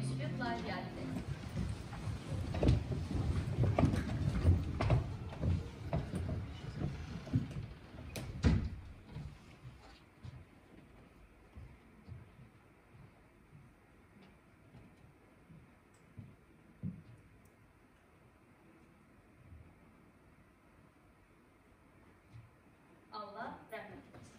üslubla gəldi. Allah rəhmət etsin.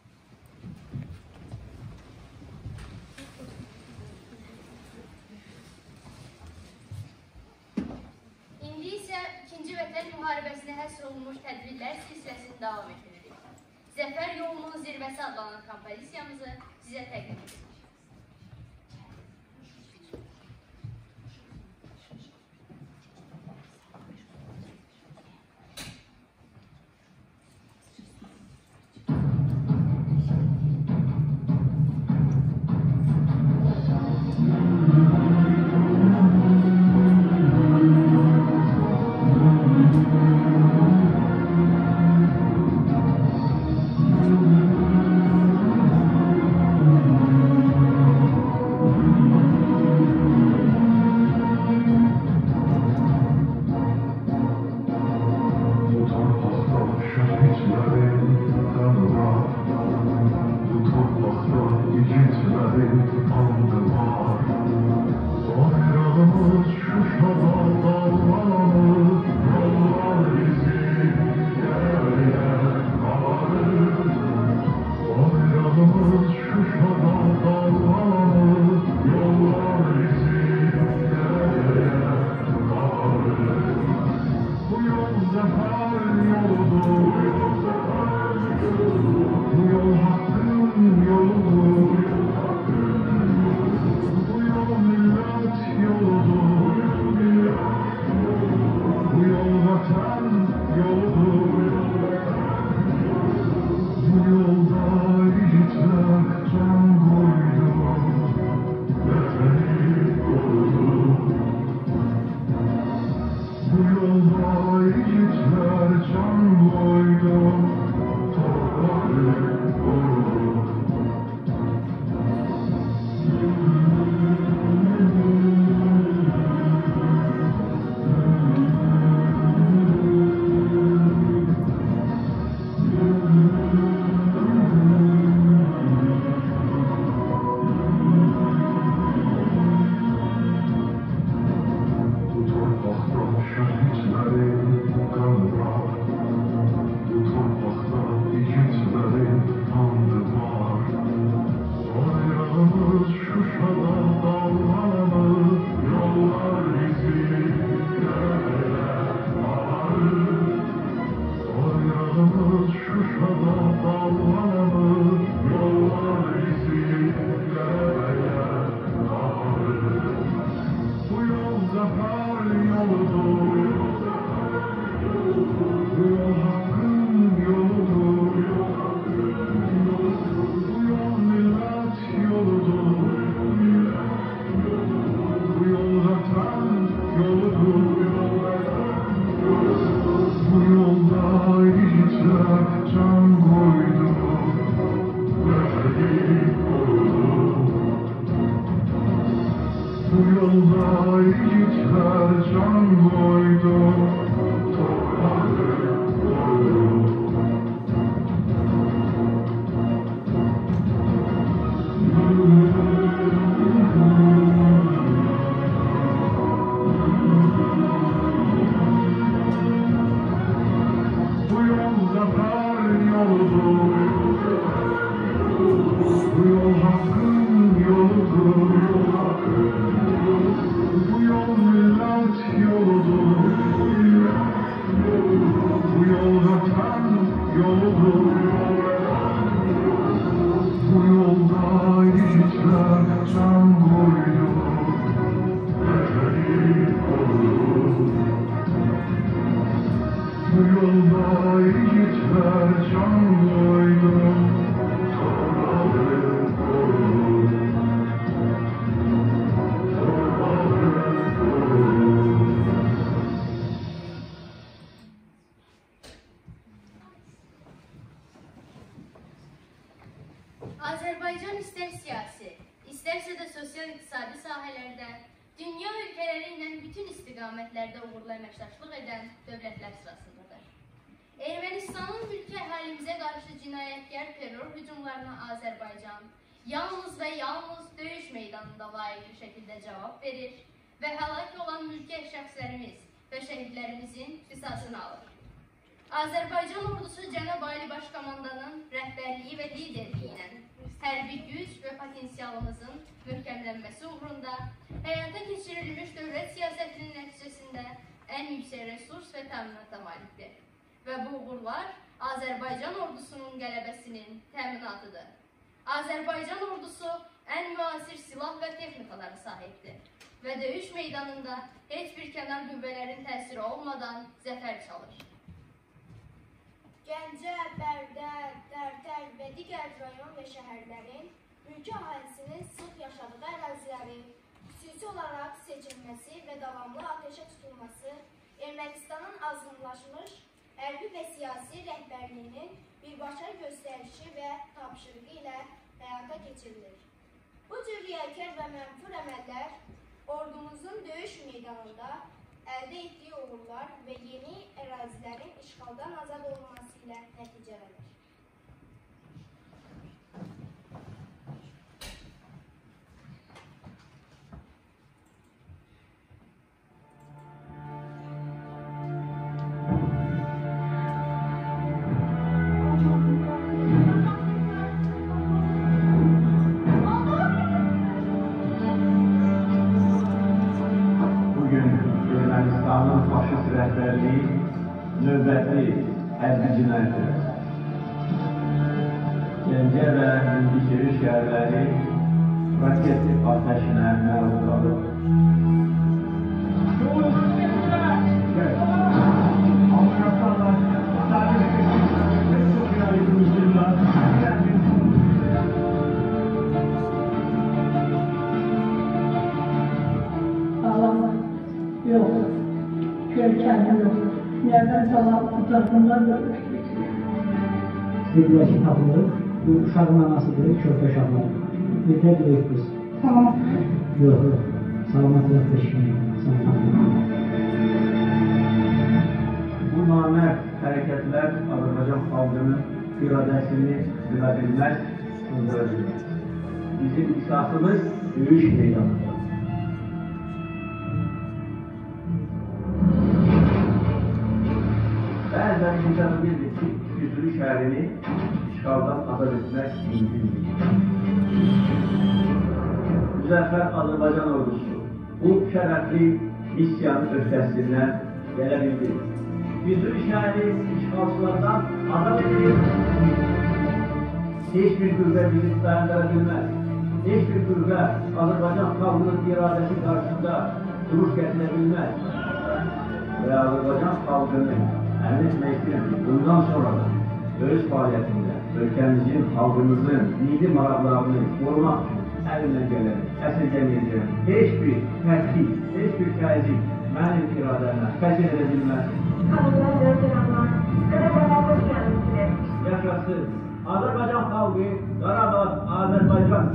İndi isə 2-ci Vətən müharibəsinə həsr olunmuş tədbirlər silsiləsini davam etdiririk. Zəfər yolunun zirvəsi adlanan kompozisiyamızı sizə təqdim edirik. Azərbaycan istər siyasi, istərsə də sosial-iqtisadi sahələrdə dünya ülkeleri ilə bütün istiqamətlərdə uğurlu əməkdaşlıq edən dövlətlər sırasındadır. Ermənistanın mülki əhalimizə qarşı cinayətkar terror hücumlarına Azərbaycan yalnız və yalnız döyüş meydanında layiqli şəkildə cavab verir və həlak olan mülki şəxslərimiz və şəhidlərimizin qisasını alır. Azərbaycan ordusu Cənab Ali Başkomandanın rəhbərliyi və liderliyi ilə hərbi güc və potensialımızın möhkəmlənməsi uğrunda həyata keçirilmiş dövlət siyasətinin nəticəsində ən yüksək resurs və təminata malikdir. Və bu uğurlar Azərbaycan ordusunun qələbəsinin təminatıdır. Azərbaycan ordusu ən müasir silah və texnikalara sahibdir və döyüş meydanında heç bir kənar qüvvələrin təsiri olmadan zəfər çalır. Gəncə, Bərdə, Tərtər və digər rayon və şəhərlərin mülki əhalisinin sıx yaşadığı ərazilərin xüsusi olaraq seçilməsi və davamlı ateşə tutulması Ermənistanın azınlaşmış hərbi və siyasi rəhbərliyinin birbaşa göstərişi və tapşırığı ilə həyata keçirilir. Bu cür riyakar və mənfur əməllər ordumuzun döyüş meydanında əldə etdiyi uğurlar və yeni ərazilərin işğaldan azad olunması ilə nəticələnir. Ermənistanın faşist rəhbərliyi növbəti hərbi cinayətdir. Gəncə və Mingəçevir şəhərləri raket atəşinə məruz qalıb. Yok, görkemli yok. Nereden sabah tutarından görmüştük. Birləşik tapılır, bu uşağın anasıdır, körpə uşaqlar. Yeter böyük kız. Tamam. Yok, yok. Salamatlık peşkini. Bu namərd hərəkətlər Azərbaycan xalqının iradəsini sıra bilməz, sındıracaq. Bizim qisasımız döyüş meydanıdır. Bəzən imkanı bildik ki, Füzuli şəhərini işğaldan azad etmək mümkündür. Müzəffər Azərbaycan ordusu bu şərəfli missiyanın öhdəsindən gələ bildi. Füzuli şəhəri işğalçılardan azad edilir. Heç bir qüvvə bizi dayandıra bilməz. Heç bir qüvvə Azərbaycan xalqının iradəsi qarşısında duruş gətirə bilməz. Və Azərbaycan xalqının əmin etmək istəyirəm, bundan sonra da döyüş fəaliyyətində ölkəmizin, xalqımızın milli maraqlarını qorumaq üçün əlimdən gələn, əsirgəməyəcəyəm. Heç bir təhqik, heç bir təzyiq mənim iradəmə təsir edə bilməz. Yaşasın Azərbaycan xalqı, Qarabağ, Azərbaycan.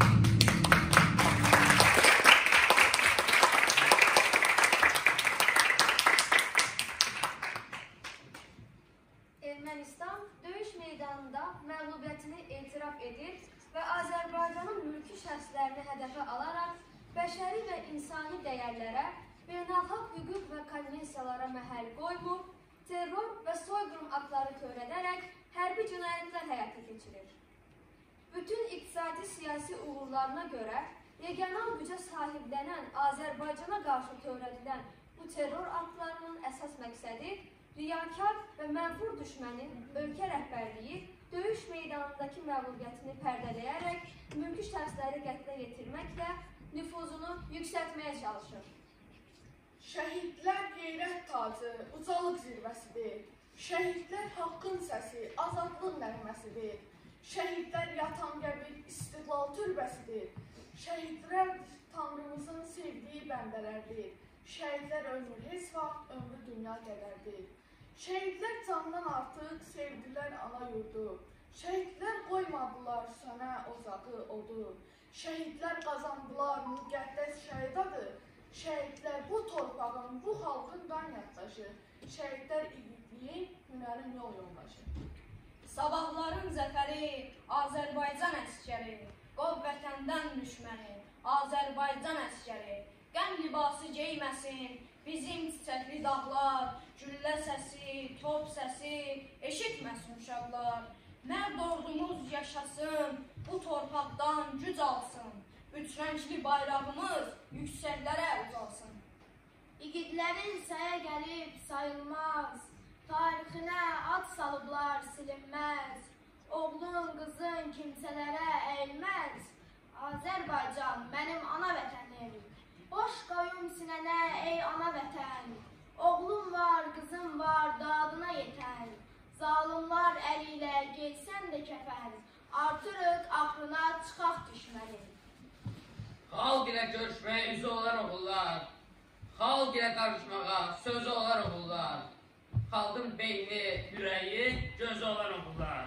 Ermənistan döyüş meydanında məğlubiyyətini etiraf edir və Azərbaycanın mülki şəxslərini hədəfə alaraq bəşəri və insani dəyərlərə, beynəlxalq hüquq və konvensiyalara məhəl qoymur, terror və soyqırım aktları törədərək hərbi cinayətlər həyata keçirir. Bütün iqtisadi siyasi uğurlarına görə regional gücə sahiblənən Azərbaycana qarşı törədilən bu terror aktlarının əsas məqsədi riyakar və mənfur düşmənin ölkə rəhbərliyi döyüş meydanındakı məğlubiyyətini pərdələyərək mülki şəxsləri qətlə yetirməklə nüfuzunu yüksəltməyə çalışır. Şəhidlər qeyrət tacı, ucalıq zirvəsidir. Şəhidlər haqqın səsi, azadlıq nəğməsidir. Şəhidlər yatan qəbir, istiqlal türbəsidir. Şəhidlər Tanrımızın sevdiyi bəndələrdir. Şəhidlər ömür heç vaxt ömrü dünya qədərdir. Şəhidlər candan artıq sevdilər ana yurdu. Şəhidlər qoymadılar sönə ocağı odu. Şəhidlər qazandılar, müqəddəs şəhid adı. Şəhidlər bu torpağın, bu xalqın qan yaddaşı. Şəhidlər igidliyin, hünərin yol yoldaşı. Sabahların zəfəri, Azərbaycan əskəri, qov vətəndən düşməni, Azərbaycan əskəri, qəm libası geyməsin, bizim çiçəkli dağlar, güllə səsi, top səsi, eşitməsin uşaqlar. Mərd ordumuz yaşasın, bu torpaqdan güc alsın, üç rəngli bayrağımız yüksəklərə ucalsın. İgidlərin saya gəlib sayılmaz, tarixinə ad salıblar silinməz. Oğlun, qızın kimsələrə əyilməz, Azərbaycan mənim ana vətənim. Boş qoyum sinənə ey ana vətən, oğlum var, qızım var, dadına yetən. Zalımlar əli ilə geysən də kəfən, artırıq axrına çıxaq düşməni. Xalq ilə görüşməyə üzü olan oğullar, xalq ilə qarışmağa sözü olan oğullar, xalqın beyni, ürəyi, gözü olan oğullar.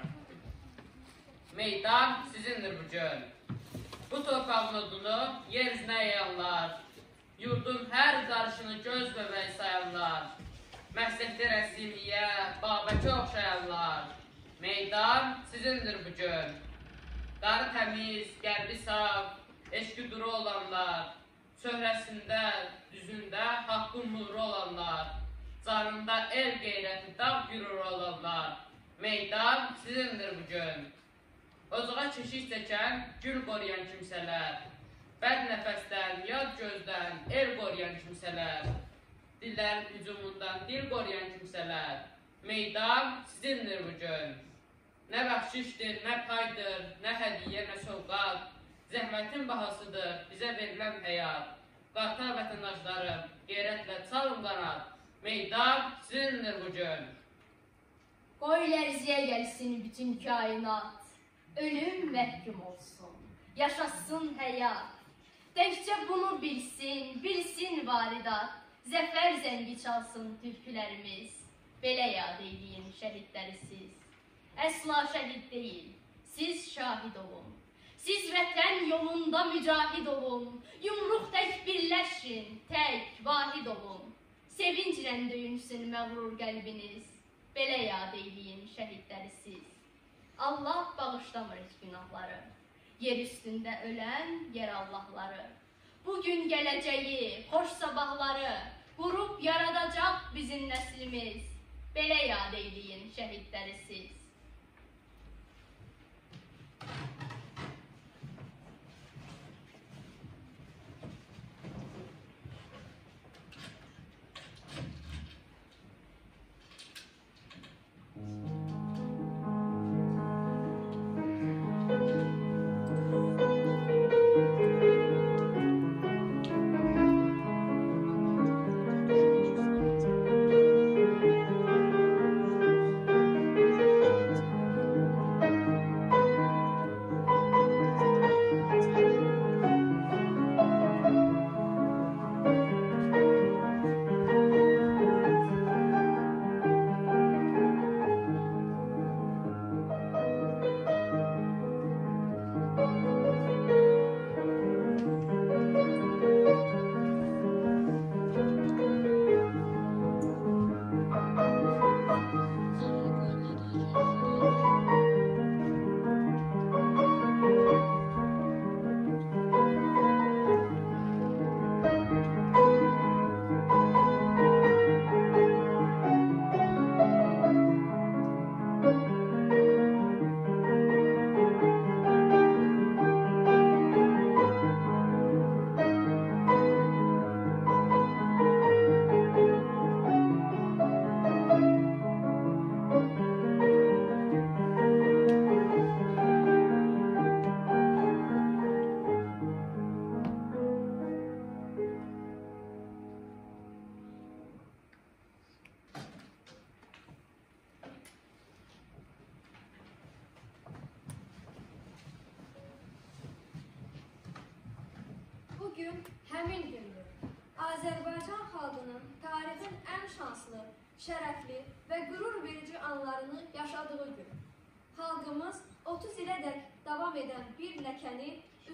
Meydan sizindir bugün. Bu torpağın odunu yer üzünə yayanlar, yurdun hər qarışını göz bəbəyi sayanlar, məsləkdə rəsimliyə, Babəkə oxşayanlar. Meydan sizindir bugün. Qarı təmiz, qəlbi saf, eşqi duru olanlar, çöhrəsində, düzündə haqqın nuru olanlar, canında el qeyrəti, dağ güruru olanlar. Meydan sizindir bugün. Ocağa keşik çəkən, gül qoruyan kimsələr, bəd nəfəsdən, yad gözdən, el qoruyan kimsələr, dillərin hücumundan dil qoruyan kimsələr. Meydan sizindir bugün. Nə bəxşişdir, nə paydır, nə hədiyyə, nə sovqat, zəhmətin bahasıdır bizə verilən həyat. Qartal vətəndaşlarım, qeyrətlə çalın qanat. Meydan sizindir bugün. Qoy lərziyə gəlsin bütün kainat, ölüm məhkum olsun, yaşasın həyat. Təkcə bunu bilsin, bilsin varidat, zəfər zəngi çalsın türkülərimiz. Belə yad eyləyin şəhidləri siz. Əsla şəhid deyil, siz şahid olun. Siz vətən yolunda mücahid olun. Yumruq tək birləşin, tək vahid olun. Sevinclə döyünsün məğrur qəlbiniz. Belə yad eyləyin şəhidləri siz. Allah bağışlamır heç günahları. Yer üstündə ölən yer Allahları. Bugün gələcəyi, xoş sabahları qurub yaradacaq bizim nəslimiz. Belə yad eyləyin şəhidləri siz. Bugün həmin gündür. Azərbaycan xalqının tarixin ən şanslı, şərəfli və qürur verici anlarını yaşadığı gün. Xalqımız 30 ilədək davam edən bir ləkəni üstündən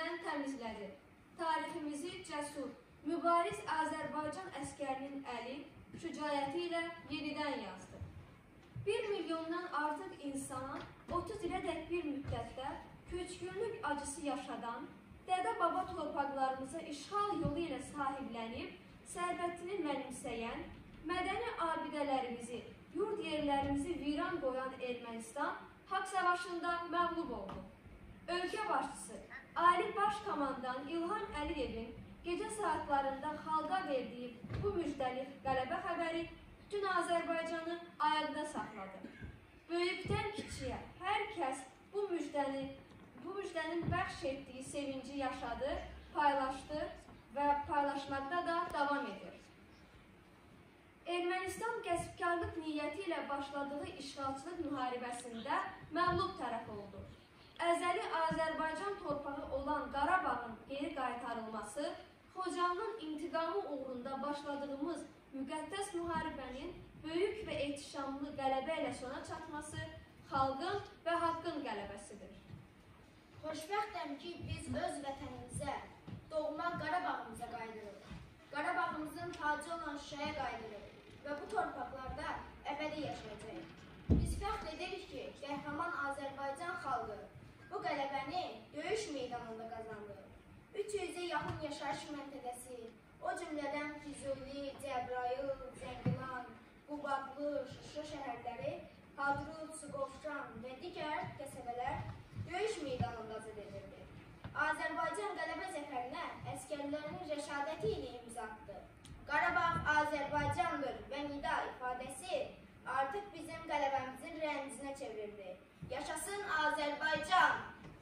vətəni təmizlədi. Tariximizi cəsur, mübariz Azərbaycan əskərinin əli şücaəti ilə yenidən yazdı. 1 milyondan artıq insana 30 ilədək bir müddətdə köçkünlük acısı yaşadan, dədə-baba torpaqlarımıza işğal yolu ilə sahiblənib, sərvətini mənimsəyən, mədəni abidələrimizi, yurd yerlərimizi viran qoyan Ermənistan haqq savaşında məğlub oldu. Ölkə başçısı, Ali Baş Komandan İlham Əliyevin gecə saatlarında xalqa verdiyi bu müjdəli qələbə xəbəri bütün Azərbaycanı ayaqda saxladı. Böyükdən kiçiyə hər kəs bu müjdənin bəxş etdiyi sevinci yaşadı, paylaşdı və paylaşmaqda da davam edir. Ermənistan qəsbkarlıq niyyəti ilə başladığı işğalçılıq müharibəsində məğlub tərəf oldu. Əzəli Azərbaycan torpağı olan Qarabağın geri qaytarılması, Xocalının intiqamı uğrunda başladığımız müqəddəs müharibənin böyük və ehtişamlı qələbə ilə sona çatması xalqın və haqqın qələbəsidir. Xoşbəxtəm ki, biz öz vətənimizə, doğma Qarabağımıza qayıdırıq. Qarabağımızın tacı olan Şuşaya qayıdırıq və bu torpaqlarda əbədi yaşayacaq. Biz fəxr edirik ki, qəhrəman Azərbaycan xalqı bu qələbəni döyüş meydanında qazandı. 300-ə yaxın yaşayış məntəqəsi, o cümlədən Füzuli, Cəbrayıl, Zəngilan, Qubadlı, Şuşa şəhərləri, Hadrut, Suqovuşan və digər qəsəbələr döyüş meydanında azad edildi. Azərbaycan qələbə zəfərinə əskərlərinin rəşadəti ilə imza atdı. Qarabağ Azərbaycandır və nida ifadəsi artıq bizim qələbəmizin rəmzinə çevrildi. Yaşasın Azərbaycan!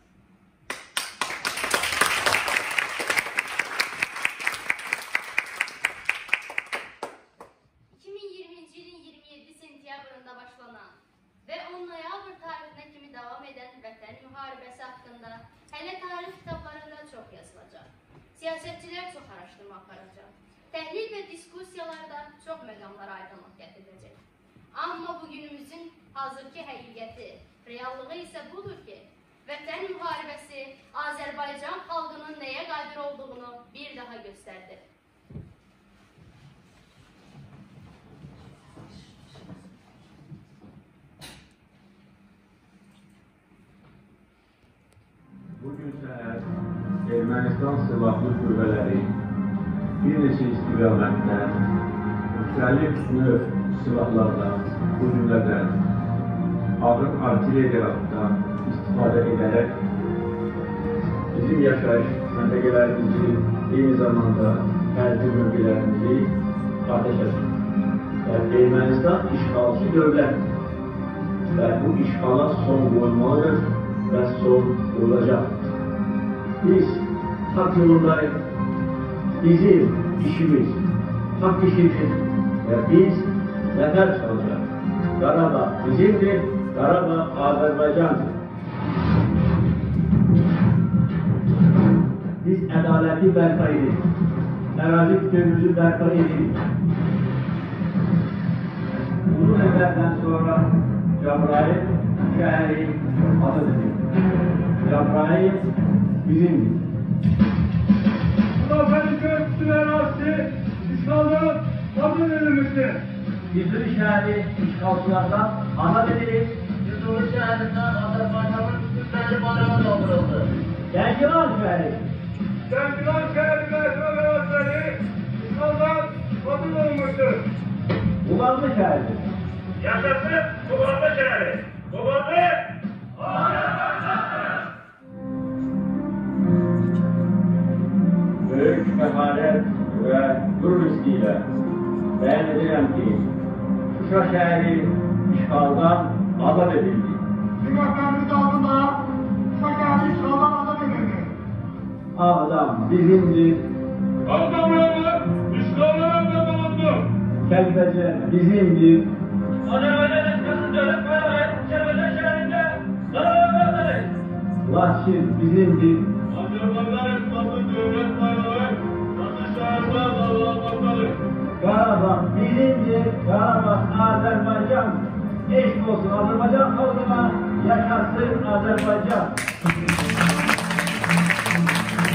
2020-ci ilin 27 sentyabrında başlanan və 10 noyabr tarixinə kimi davam edən vətən müharibəsi haqqında hələ tarix kitablarında çox yazılacaq. Siyasətçilər çox araşdırma aparacaq. Təhlil və diskussiyalarda çox məqamlara aydınlıq gətiriləcək. Amma bugünümüzün hazırki həqiqəti, reallığı isə budur ki, vətən müharibəsi Azərbaycan xalqının nəyə qadir olduğunu bir daha göstərdi. Bugün səhər Ermənistan silahlı qüvvələri bir neçə istiqamətdə müxtəlif növ silahlarla, bu cümlədən ağır artilleriyadan istifadə edərək bizim yaşayış məntəqələrimizi, eyni zamanda hərbi mövqelərimizi ateş açır. Ermənistan işğalçı dövlətdir və bu işğala son qoymalıdır və son olacaq. Biz haqq yolundayıq. Bizim işimiz haqq işidir və biz nəfər çalacaq. Qarabağ bizimdir, Qarabağ Azərbaycandır. Biz ədaləti bərpa edirik. Ərazi bütünlüyümüzü bərpa edirik. Uzun illərdən sonra Cəbrayıl şəhəri azad edilir. Cəbrayıl bizimdir. Müdafiəli köprüsü ərazisi işğaldan azad edilmişdir. Füzuli şəhəri işğalçılardan azad edilir. Füzuli şəhərindən Azərbaycanın müstəqil bayrağı qaldırıldı. Zəngilan şəhəri. Zəngilan şəhəri məhkəmə əraziləri işğaldan azad olunmuşdur. Qubadlı şəhəri. Yaşasın Qubadlı şəhəri. Qubadlı Azərbaycandır. Böyük məharət və qürur hissi-ilə bəyan edirəm ki, Şuşa şəhəri işğaldan azad edildi. Cümhuriyetimiz adına Şuşa şəhəri işğaldan azad edildi. Ağdam bizimdir. Ağdamlarımız işğaldan azad olundu. Kəlbəcər bizimdir. Azərbaycan Respublikası Dövlət Bayrağı Kəlbəcər şəhərində Qarabağdayız. Laçin bizimdir. Azərbaycan Respublikası Dövlət Bayrağı Laçin şəhərində dalgalanmaktadır. Qarabağ bizimdir. Qarabağ Azərbaycandır. Eşq olsun Azərbaycan xalqına, yaşasın Azərbaycan.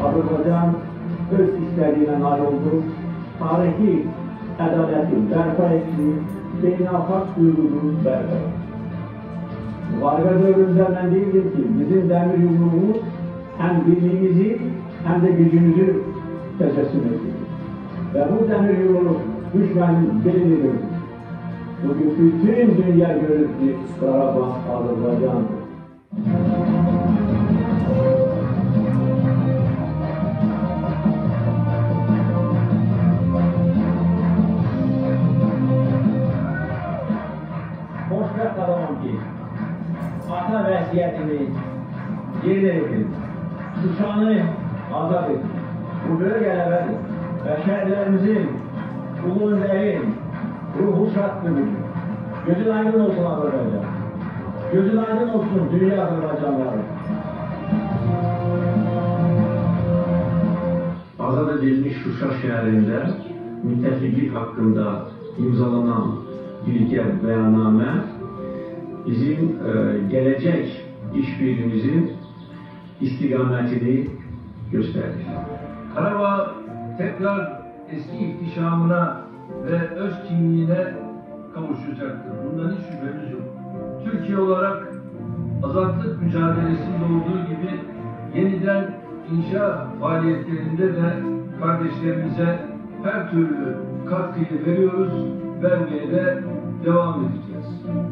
Azərbaycan öz istədiyinə nail oldu. Tarihi ədalətini bərpa etdi, beynəlxalq hüququnu bərpa etdi. Müharibə dövründə mən deyirdim ki, bizim dəmir yumruğumuz həm birliğimizi, həm də gücümüzü təcəssüm edir. Və bu dəmir yumruq düşmənin belinidir. Bugün bütün dünya görür ki, Qarabağ Azərbaycandır. Xoşbəxt adamam ki, ata vəsiyyətini yerinə yetirdim. Şuşanı azad etdim. Bu böyük qələbədir və şəhərlərimizin, ulu öndərin ruhu şaddır. Gözün aydın olsun Azərbaycan. Gözün aydın olsun dünya Azərbaycanları. Azad edilmiş Şuşa şəhərində müttəfiqlik haqqında imzalanan birgə bəyannamə bizim gələcək işbirliğimizin istiqamətini göstərir. Karabağ tekrar eski ihtişamına ve öz kimliğine kavuşacaktır. Bundan hiç şüphemiz yok. Türkiye olarak azatlık mücadelesinde olduğu gibi yeniden inşa faaliyetlerinde de kardeşlerimize her türlü katkıyı veriyoruz, vermeye de devam edeceğiz.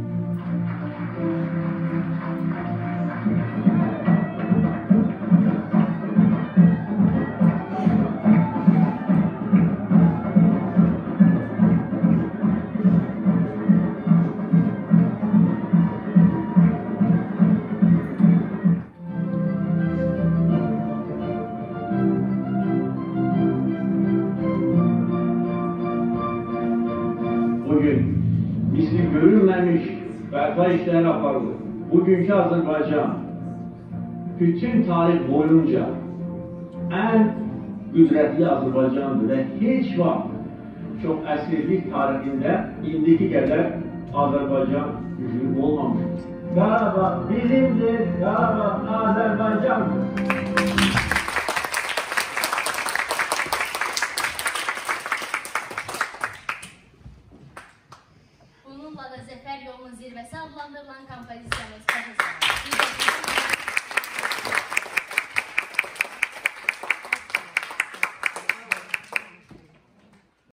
Bugün misli görülmemiş bərpa işleri aparılır. Bugünkü Azerbaycan bütün tarih boyunca en qüdrətli Azerbaycandır ve hiç vaxt çok əsirlik tarihinde indiki kadar Azerbaycan güclü olmamıştır. Qarabağ bizimdir, Qarabağ Azerbaycandır.